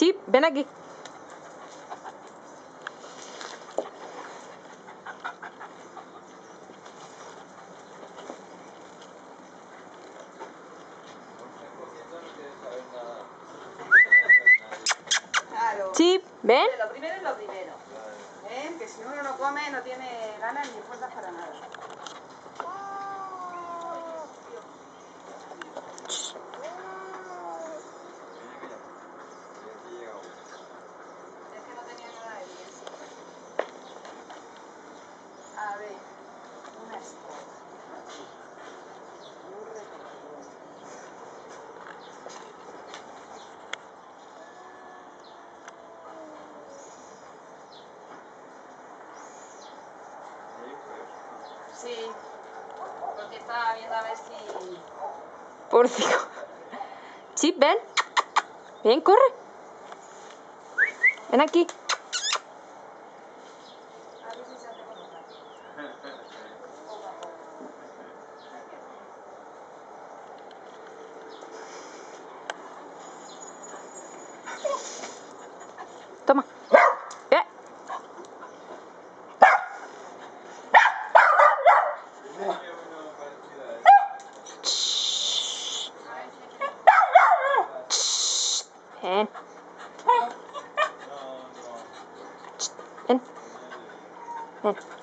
Chip, ven aquí. Claro. Chip, ven. Lo primero es lo primero. Que si uno no come, no tiene ganas ni fuerzas para nada. Es que no tenía nada de bien. A ver, una escoba. Sí, porque estaba viendo a ver si... Por Dios. Chip, ven. Ven, corre. Ven aquí. A ver si se hace con otra. Toma. Ven. Ven. Ven.